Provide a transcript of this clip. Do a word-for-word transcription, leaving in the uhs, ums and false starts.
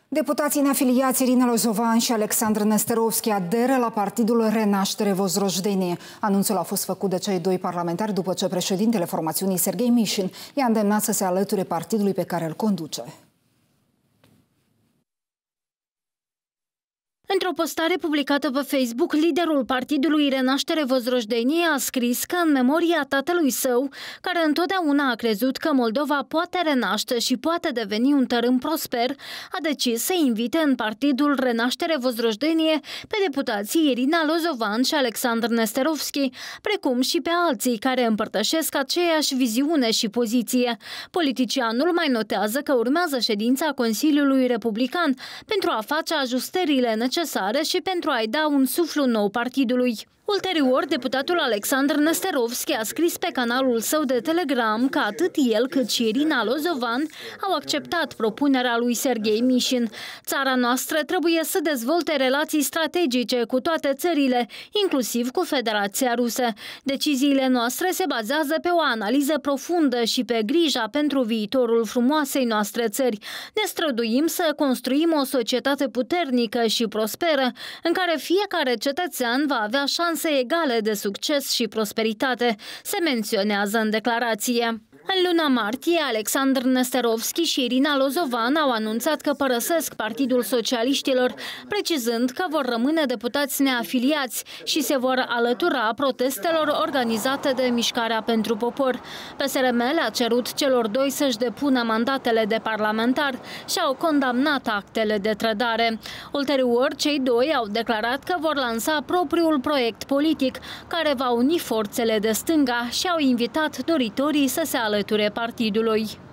Deputații neafiliați Irina Lozovan și Alexandru Nesterovski aderă la partidul Renaștere Vozrojdenie. Anunțul a fost făcut de cei doi parlamentari după ce președintele formațiunii Serghei Mișin i-a îndemnat să se alăture partidului pe care îl conduce. Într-o postare publicată pe Facebook, liderul partidului Renaștere Vozrojdenie a scris că în memoria tatălui său, care întotdeauna a crezut că Moldova poate renaște și poate deveni un tărâm prosper, a decis să invite în partidul Renaștere Vozrojdenie pe deputații Irina Lozovan și Alexandru Nesterovski, precum și pe alții care împărtășesc aceeași viziune și poziție. Politicianul mai notează că urmează ședința Consiliului Republican pentru a face ajustările necesare și pentru a-i da un suflu nou partidului. Ulterior, deputatul Alexandru Nesterovski a scris pe canalul său de Telegram că atât el cât și Irina Lozovan au acceptat propunerea lui Serghei Mișin. Țara noastră trebuie să dezvolte relații strategice cu toate țările, inclusiv cu Federația Rusă. Deciziile noastre se bazează pe o analiză profundă și pe grija pentru viitorul frumoasei noastre țări. Ne străduim să construim o societate puternică și prosperă, în care fiecare cetățean va avea șanse egale de succes și prosperitate, se menționează în declarație. În luna martie, Alexandru Nesterovski și Irina Lozovan au anunțat că părăsesc Partidul Socialiștilor, precizând că vor rămâne deputați neafiliați și se vor alătura protestelor organizate de Mișcarea pentru Popor. P S R M le-a cerut celor doi să-și depună mandatele de parlamentar și au condamnat actele de trădare. Ulterior, cei doi au declarat că vor lansa propriul proiect politic, care va uni forțele de stânga și au invitat doritorii să se alăture partidului.